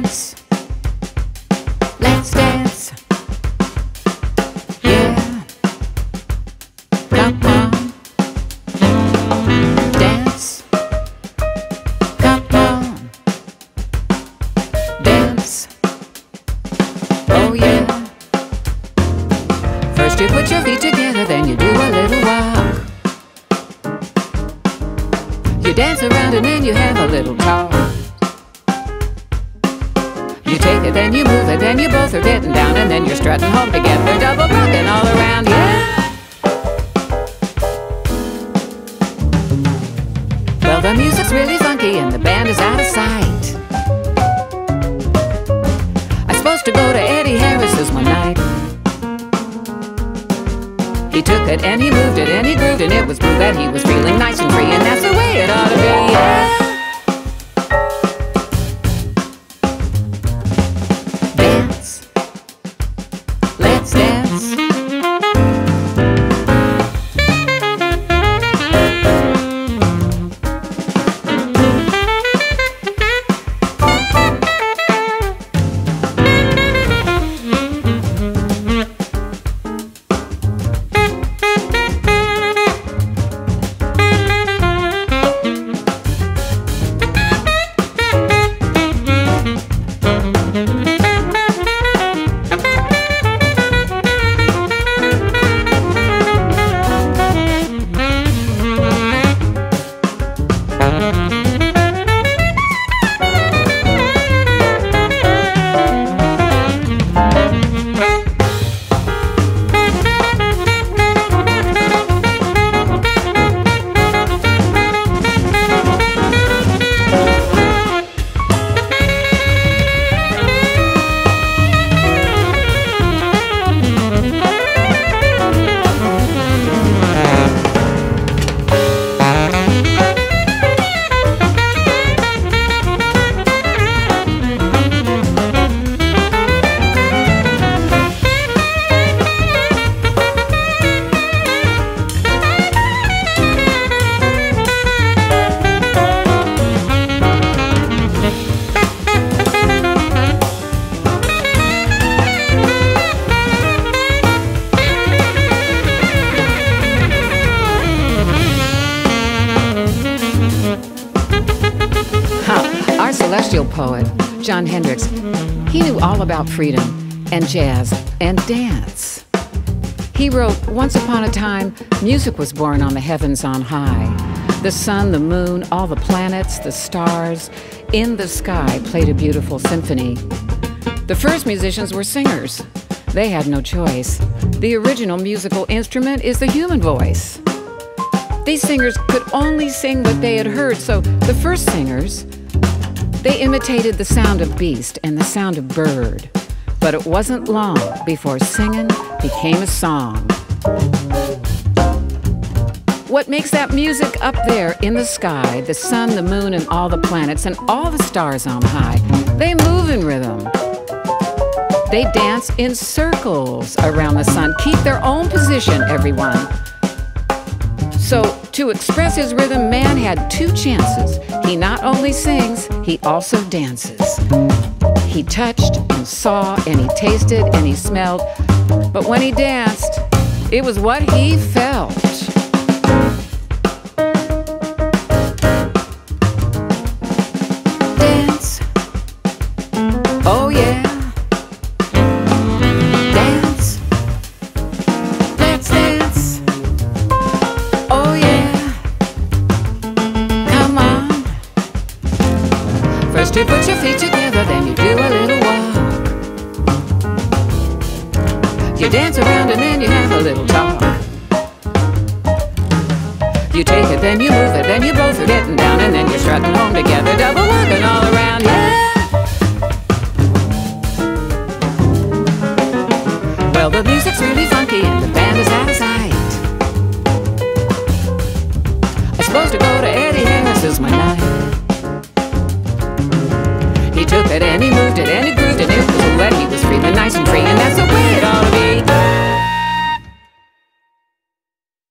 dance. Let's dance. Yeah. Come on. Dance. Come on. Dance. Oh yeah. First you put your feet together, then you do a little walk. You dance around and then you have a little talk. You take it, then you move it, then you both are getting down, and then you're strutting home together, double rocking all around, yeah. Well, the music's really funky and the band is out of sight. I was supposed to go to Eddie Harris's one night. He took it and he moved it and he grooved, and it was proof that he was feeling nice and free, and that's the way it ought to be, yeah. Dance. Let's dance. Our celestial poet, Jon Hendricks, he knew all about freedom and jazz and dance. He wrote, "Once upon a time, music was born on the heavens on high. The sun, the moon, all the planets, the stars in the sky played a beautiful symphony. The first musicians were singers. They had no choice. The original musical instrument is the human voice. These singers could only sing what they had heard, so the first singers, they imitated the sound of beast and the sound of bird. But it wasn't long before singing became a song. What makes that music up there in the sky, the sun, the moon, and all the planets, and all the stars on high, they move in rhythm. They dance in circles around the sun, keep their own position, everyone. So, to express his rhythm, man had two chances. He not only sings, he also dances. He touched and saw and he tasted and he smelled, but when he danced, it was what he felt. Dance. Oh yeah. Dance. Let's dance. Oh yeah. Come on. First you put your feet together, then you do a little walk. You dance around and then you have a little talk. You take it, then you move it, then you both are getting down, and then you're strutting home together, double